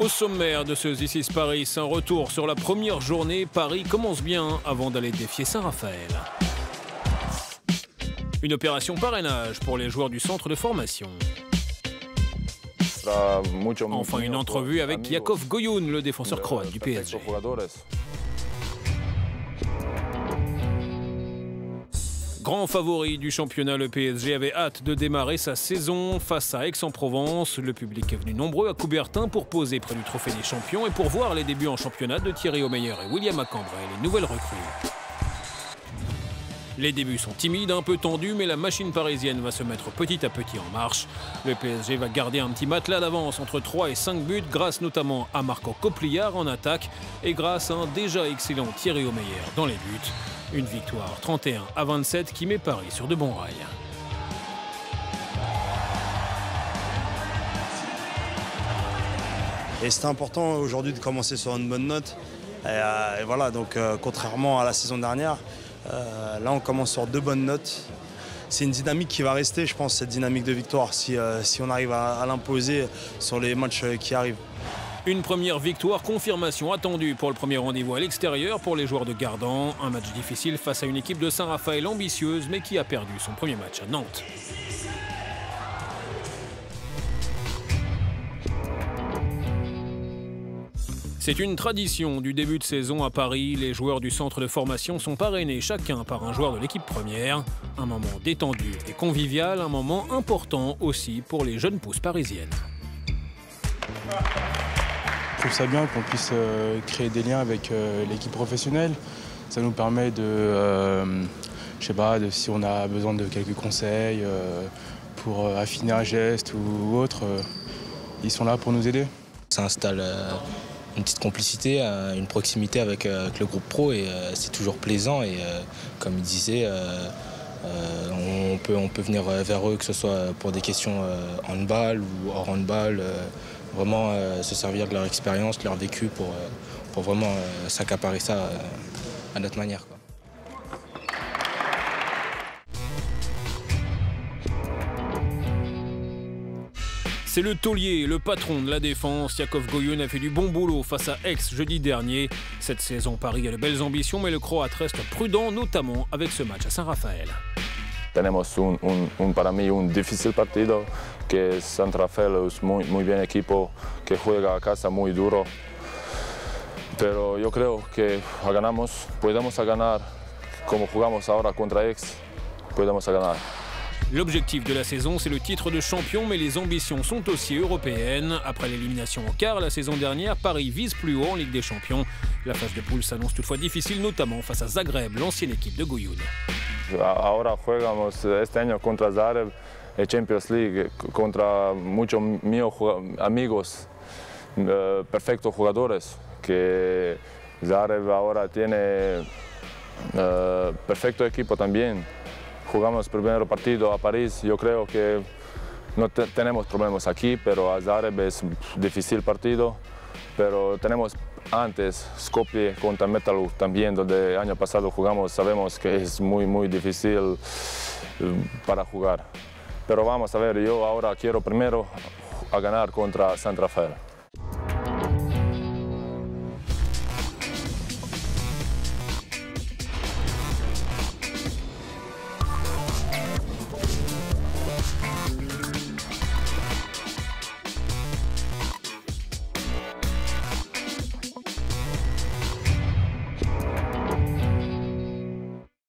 Au sommaire de ce This is Paris, un retour sur la première journée. Paris commence bien avant d'aller défier Saint-Raphaël. Une opération parrainage pour les joueurs du centre de formation. Enfin, une entrevue avec Jakov Goyoun, le défenseur croate du PSG. Grand favori du championnat, le PSG avait hâte de démarrer sa saison face à Aix-en-Provence. Le public est venu nombreux à Coubertin pour poser près du trophée des champions et pour voir les débuts en championnat de Thierry Omeyer et William Acambray, les nouvelles recrues. Les débuts sont timides, un peu tendus, mais la machine parisienne va se mettre petit à petit en marche. Le PSG va garder un petit matelas d'avance entre 3 et 5 buts, grâce notamment à Marco Kopliar en attaque et grâce à un déjà excellent Thierry Omeyer dans les buts. Une victoire 31-27 qui met Paris sur de bons rails. Et c'était important aujourd'hui de commencer sur une bonne note. Et voilà, donc contrairement à la saison dernière, là on commence sur 2 bonnes notes. C'est une dynamique qui va rester, je pense, cette dynamique de victoire, si on arrive à l'imposer sur les matchs qui arrivent. Une première victoire, confirmation attendue pour le premier rendez-vous à l'extérieur pour les joueurs de Gardan. Un match difficile face à une équipe de Saint-Raphaël ambitieuse, mais qui a perdu son premier match à Nantes. C'est une tradition du début de saison à Paris. Les joueurs du centre de formation sont parrainés chacun par un joueur de l'équipe première. Un moment détendu et convivial, un moment important aussi pour les jeunes pousses parisiennes. Je trouve ça bien qu'on puisse créer des liens avec l'équipe professionnelle. Ça nous permet de, je sais pas, si on a besoin de quelques conseils pour affiner un geste ou autre, ils sont là pour nous aider. Ça installe une petite complicité, une proximité avec le groupe pro et c'est toujours plaisant. Et comme il disait, on peut venir vers eux, que ce soit pour des questions handball ou hors handball. Vraiment se servir de leur expérience, de leur vécu pour vraiment s'accaparer ça à notre manière, quoi. C'est le taulier, le patron de la défense. Jakov Goyoun a fait du bon boulot face à Aix jeudi dernier. Cette saison, Paris a de belles ambitions, mais le Croate reste prudent, notamment avec ce match à Saint-Raphaël. Tenemos para mí un difícil partido, que San Rafael es muy bien equipo, que juega a casa muy duro. Pero yo creo que podemos ganar como jugamos ahora contra Aix, podemos ganar. L'objectif de la saison, c'est le titre de champion, mais les ambitions sont aussi européennes. Après l'élimination en quart la saison dernière, Paris vise plus haut en Ligue des Champions. La phase de poule s'annonce toutefois difficile, notamment face à Zagreb, l'ancienne équipe de Goyoun. Ahora jugamos este año contra Zagreb en Champions League, contra muchos míos amigos, perfectos jugadores, que Zagreb ahora tiene perfecto equipo también. Jugamos el primer partido a París, yo creo que no tenemos problemas aquí, pero a Zagreb es un difícil partido, pero tenemos antes Skopje contra Metalurg también, donde el año pasado jugamos, sabemos que es muy difícil para jugar. Pero vamos a ver, yo ahora quiero primero ganar contra San Rafael.